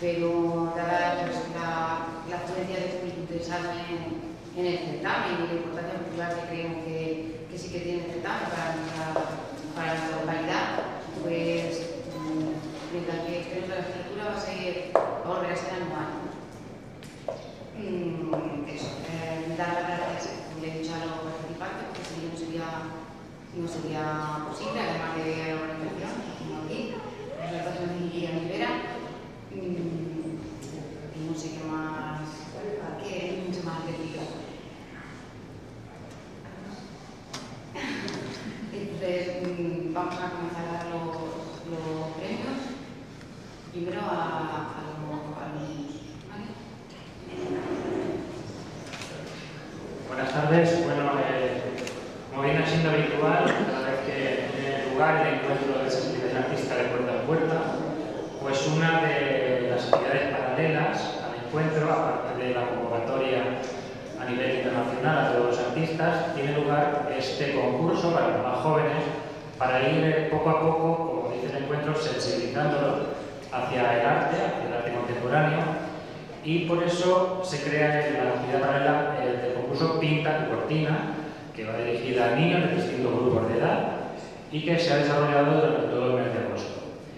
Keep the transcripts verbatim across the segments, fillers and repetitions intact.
pero dada pues, la, la afluencia de público interesado en, en el certamen y la importancia cultural que creemos que, que sí que tiene el certamen para nuestra, para nuestra localidad, pues mientras que el Premio de la Literatura va a, seguir, va a volver a ser anual. Mm, eso, eh, dar las gracias, como ya he dicho, a los participantes, porque si no sería, no sería posible, además de la organización, como aquí, la organización de Rivera. Mm, y no sé qué más, que hay mucho más decir. Entonces, mm, vamos a comenzar a dar los, los premios. Primero a, a, los, a los niños. ¿Vale? Buenas tardes. Bueno, eh, como viene siendo habitual, cada vez que tiene lugar el encuentro de sensibilidad artística de puerta en puerta, pues una de las actividades paralelas al encuentro, aparte de la convocatoria a nivel internacional a todos los artistas, tiene lugar este concurso para los más jóvenes para ir poco a poco, como dice el encuentro, sensibilizándolos hacia el arte, hacia el arte contemporáneo, y por eso se crea en la actividad paralela el concurso Pinta tu cortina, que va dirigida a niños de distintos grupos de edad y que se ha desarrollado durante todo el mes de agosto.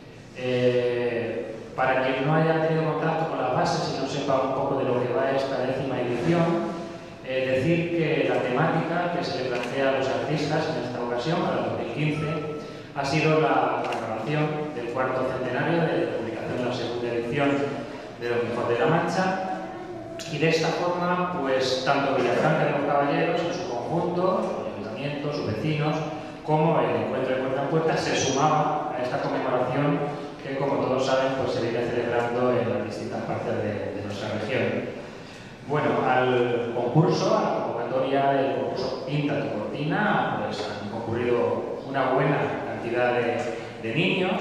Eh, para quien no haya tenido contacto con las bases y no sepa un poco de lo que va esta décima edición, eh, decir que la temática que se le plantea a los artistas en esta ocasión, para el dos mil quince, ha sido la, la grabación del cuarto centenario de la publicación de la segunda edición de Don Quijote de la Mancha, y de esta forma, pues tanto Villafranca de los Caballeros en su conjunto, el ayuntamiento, sus vecinos, como el encuentro de puerta en puerta se sumaba a esta conmemoración que, como todos saben, pues se viene celebrando en las distintas partes de, de nuestra región. Bueno, al concurso, a la convocatoria del concurso Pinta tu cortina, pues han concurrido una buena cantidad de, de niños,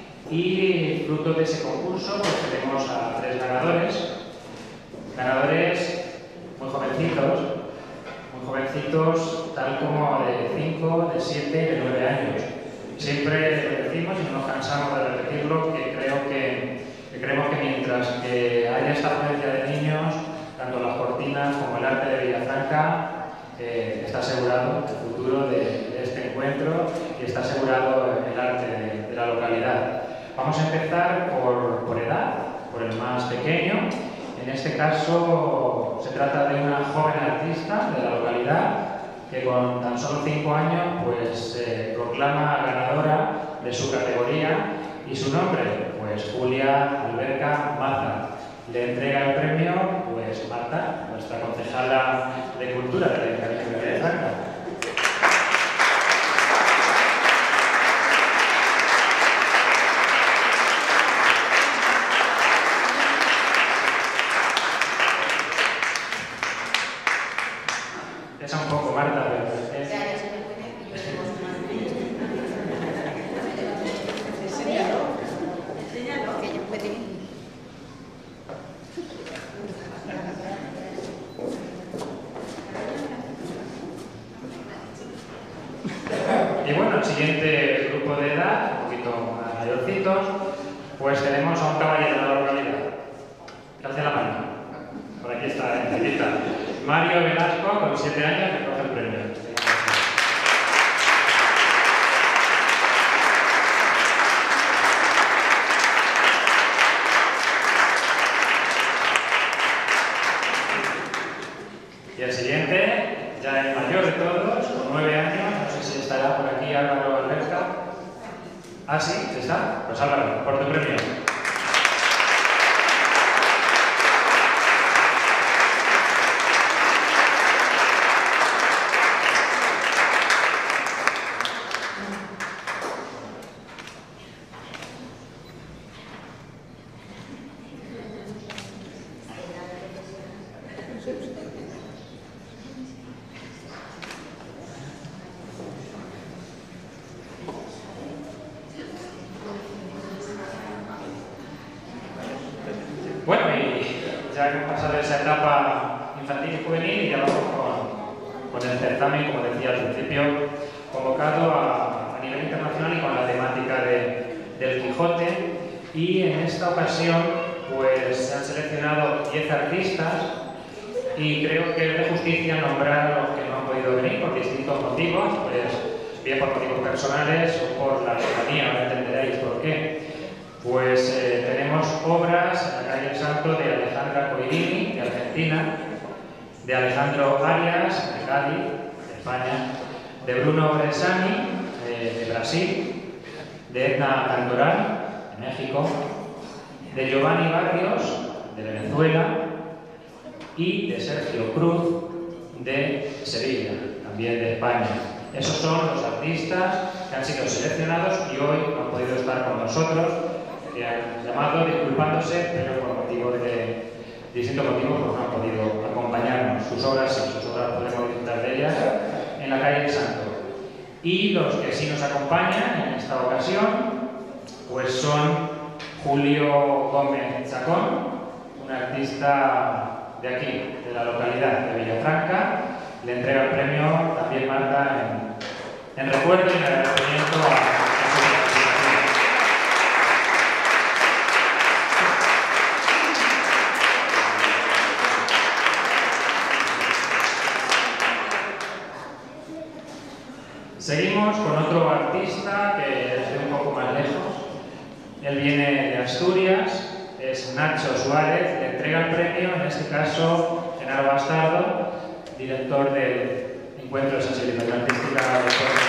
y fruto de ese concurso pues tenemos a tres ganadores, ganadores muy jovencitos, muy jovencitos, tal como de cinco, de siete y de nueve años. Siempre lo decimos y no nos cansamos de repetirlo, que creo que, que creemos que mientras que haya esta afluencia de niños, tanto las cortinas como el arte de Villafranca, eh, está asegurado el futuro de, de este encuentro y está asegurado el arte de, de la localidad. Vamos a empezar por, por edad, por el más pequeño. En este caso se trata de una joven artista de la localidad que con tan solo cinco años pues se eh, proclama ganadora de su categoría, y su nombre, pues Julia Alberca Maza. Le entrega el premio pues Marta, nuestra concejala de Cultura de la Ayuntamiento de Villafranca. Esa un poco, Marta, pero es... Y bueno, el siguiente grupo de edad, un poquito más mayorcitos, pues tenemos a un caballero de la localidad. Alce la mano. Por aquí está, ¿eh? Aquí está. Mario Velasco, con siete años, que coge el premio. Y el siguiente, ya el mayor de todos, con nueve años, no sé si estará por aquí Álvaro Alberca. Ah, sí, ¿está? Pues Álvaro, por tu premio. Bueno, y ya hemos pasado esa etapa infantil y juvenil y ya vamos con, con el certamen, como decía al principio, convocado a, a nivel internacional y con la temática de, del Quijote. Y en esta ocasión pues se han seleccionado diez artistas y creo que es de justicia nombrar a los que no han podido venir por distintos motivos, pues bien por motivos personales o por la lejanía, ahora entenderéis por qué. Pues eh, tenemos obras en la calle El Santo de Alejandra Coirini, de Argentina, de Alejandro Arias, de Cádiz, de España, de Bruno Bresani, de, de Brasil, de Edna Cantoral, de México, de Giovanni Barrios, de Venezuela, y de Sergio Cruz, de Sevilla, también de España. Esos son los artistas que han sido seleccionados y hoy no han podido estar con nosotros, que han llamado disculpándose, pero por motivos de distintos motivos pues no han podido acompañarnos. Sus obras sí, sus obras podemos disfrutar de ellas en la calle El Santo. Y los que sí nos acompañan en esta ocasión pues son Julio Gómez Chacón, un artista de aquí, de la localidad de Villafranca. Le entrega el premio también Marta en, en recuerdo y en agradecimiento a, a su participación. Seguimos con otro artista que es de un poco más lejos. Él viene de Asturias, es Nacho Suárez, le entrega el premio, en este caso Genaro Bastardo, director del Encuentro de Sensibilización Artística de Puerto.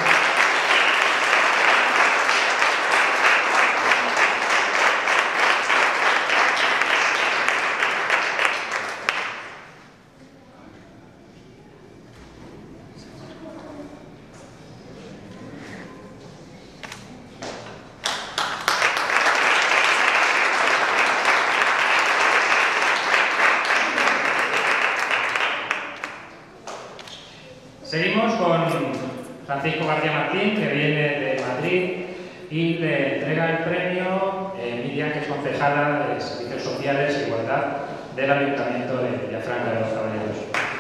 Seguimos con Francisco García Martín, que viene de Madrid y le entrega el premio eh, Miriam, que es concejala de Servicios Sociales e Igualdad del Ayuntamiento de Villafranca de los Caballeros.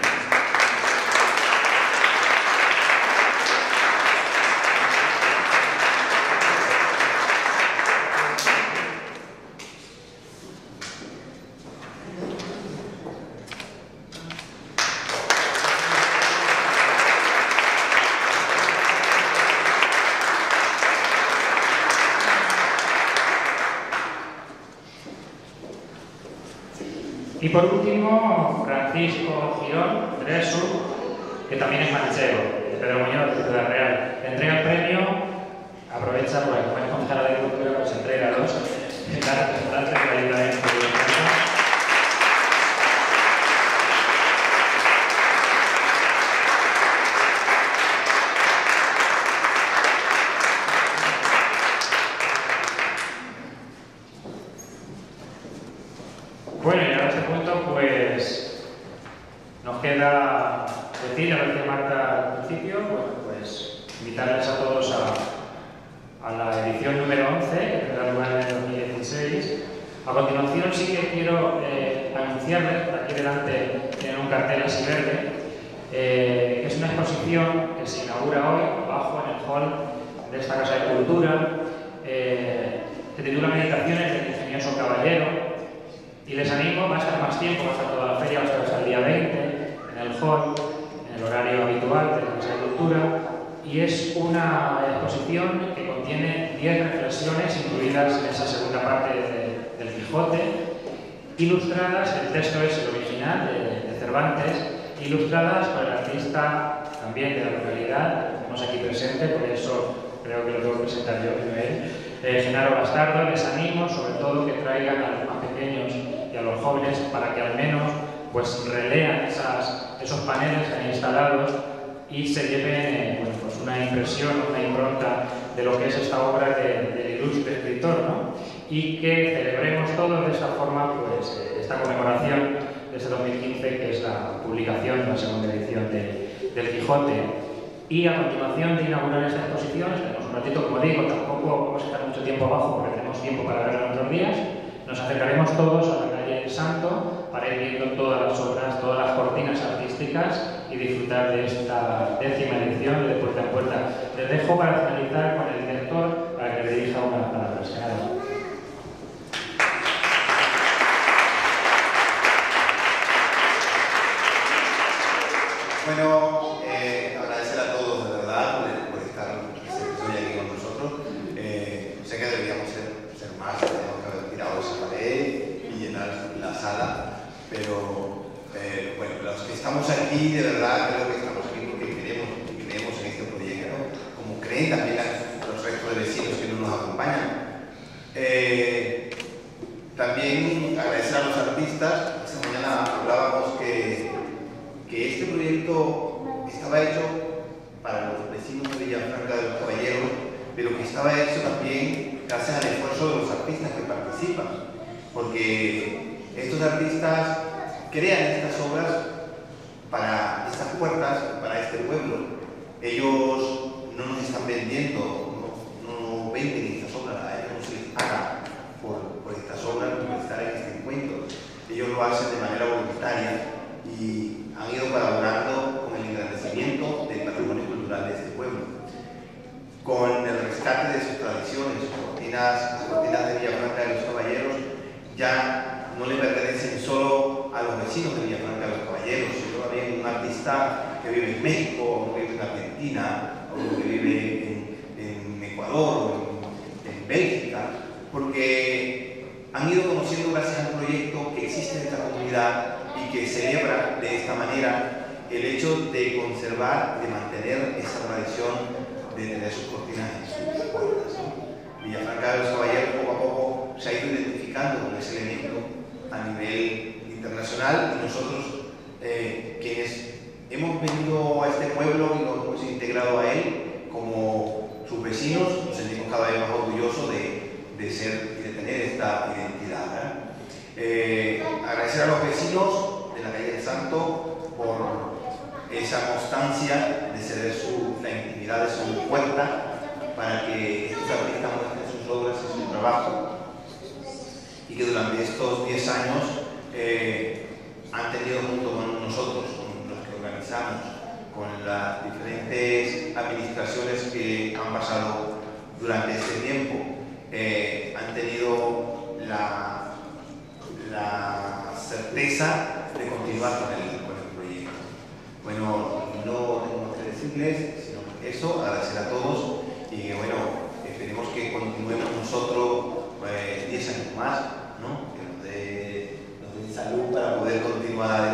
Y por último, Francisco Girón Dresu, que también es manchego, de Pedro Muñoz, de Ciudad Real. Le entrega el premio, aprovecha, porque como es concejala de Cultura, pues entrega dos, la representante del Ayuntamiento de Villafranca. Bueno, y ahora a este punto, pues nos queda decir, a lo que decía Marta al principio, bueno, pues invitarles a todos a, a la edición número once, que tendrá lugar en el dos mil dieciséis. A continuación, sí que quiero eh, anunciarles, por aquí delante tienen un cartel así verde, eh, que es una exposición que se inaugura hoy, abajo en el hall de esta Casa de Cultura, eh, que titula Meditaciones del Ingenioso Caballero. Y les animo, va a estar más tiempo, va a estar toda la feria, va a estar hasta el día veinte, en el hall, en el horario habitual de la Casa de Cultura, y es una exposición que contiene diez reflexiones incluidas en esa segunda parte de, del Quijote, ilustradas, el texto es el original de, de Cervantes, ilustradas por el artista también de la localidad, que tenemos aquí presente, por eso creo que lo tengo que presentar yo, no él, eh, Genaro Bastardo. Les animo sobre todo que traigan a los más pequeños y a los jóvenes para que al menos pues relean esas, esos paneles que han instalados y se lleven eh, bueno, pues una impresión, una impronta de lo que es esta obra del de ilustre escritor, ¿no? Y que celebremos todos de esta forma pues eh, esta conmemoración de este dos mil quince, que es la publicación de la segunda edición de, del Quijote. Y a continuación de inaugurar esta exposición, tenemos un ratito, como digo, tampoco vamos a estar mucho tiempo abajo porque tenemos tiempo para verla en otros días. Nos acercaremos todos a la calle El Santo para ir viendo todas las obras, todas las cortinas artísticas y disfrutar de esta décima edición de Puerta en Puerta. Les dejo para finalizar con el director para que le dirija unas palabras. aquí de verdad creo que estamos aquí porque queremos y creemos en este proyecto, como creen también los restos de vecinos que no nos acompañan. Eh, también agradecer a los artistas. Esta mañana hablábamos que, que este proyecto estaba hecho para los vecinos de Villafranca de los Caballeros, pero que estaba hecho también gracias al esfuerzo de los artistas que participan, porque estos artistas crean estas obras para estas puertas, para este pueblo. Ellos no nos están vendiendo, no, no venden estas obras, a ellos no se les paga por, por estas obras, por estar en este encuentro. Ellos lo hacen de manera voluntaria y han ido colaborando con el engrandecimiento del patrimonio cultural de este pueblo, con el rescate de sus tradiciones. Cortinas, las cortinas de Villafranca de los Caballeros ya no le pertenecen solo a los vecinos de Villafranca de los Caballeros, sino también un artista que vive en México, o que vive en Argentina, o que vive en, en Ecuador, o en, en Bélgica, porque han ido conociendo gracias al proyecto que existe en esta comunidad y que celebra de esta manera el hecho de conservar, de mantener esa tradición de tener sus cortinas en sus puertas, ¿no? Villafranca de los Caballeros poco a poco se ha ido identificando con ese elemento a nivel internacional, y nosotros, eh, quienes hemos venido a este pueblo y nos hemos integrado a él como sus vecinos, nos sentimos cada vez más orgullosos de, de ser y de tener esta identidad, ¿verdad? Eh, agradecer a los vecinos de la calle del Santo por esa constancia de ceder su, la intimidad de su puerta para que estos artistas muestren sus obras y su trabajo, y que durante estos diez años eh, han tenido junto con nosotros, con los que organizamos, con las diferentes administraciones que han pasado durante este tiempo, eh, han tenido la, la certeza de continuar con el, con el proyecto. Bueno, no tengo que decirles, sino eso, agradecer a todos, y bueno, esperemos que continuemos nosotros diez eh, años más, ¿no? Que nos dé, nos dé salud para poder continuar adelante.